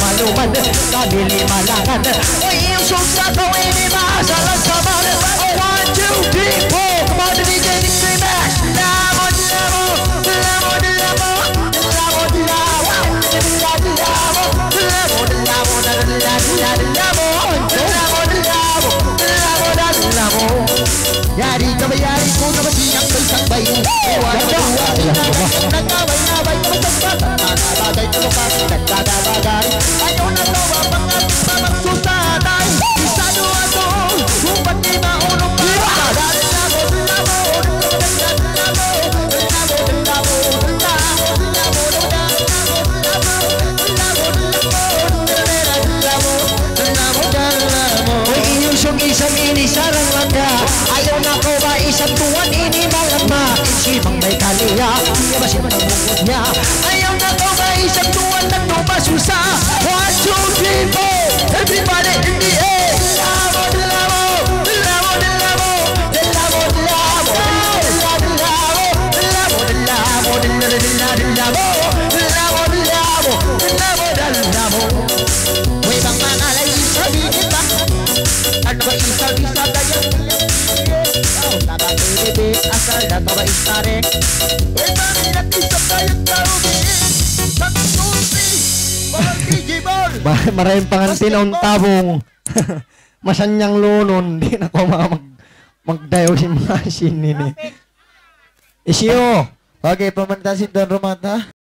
luman-luman kabili malangan. Oy, yung suksa ko ini masalah sabar. Oh, 1, 2, 3, 4. Come on, the DJ, DJ Max. Lamo, lamo, lamo, lamo, lamo, lamo. Yari kabayari ko na masiyang may sakbay. Iwan na duwa, nagkabay-nabay na masakbat. Nagkabagay ko pa, nagkabagay. Ayaw na tawa, mga pisa magsusanay. Isa doa to, kung ba't di maunong pa. Isang ini sarang langga. Ayaw na ko ba isang tuwan ini malama. Insibang may kaliya, hindi ba siya manamukot niya. Ayaw na ko ba isang tuwan na numasusa. 1, 2, 3, 4. Everybody in the air. Lamo, lamo, lamo, lamo, lamo, lamo, lamo. May bang mga layo sabi kita. Ano ba isa-isa tayo? Oh, tabang bibig asal na ba istarek? Eh, bakit isa tayong taruming? Nagsusi, mga digibol. Maraming pangantin ang tabong. Masanyang lunon. Di na ko magdayo si machine nini. Isyo. Okay, pamantasin doon Romata.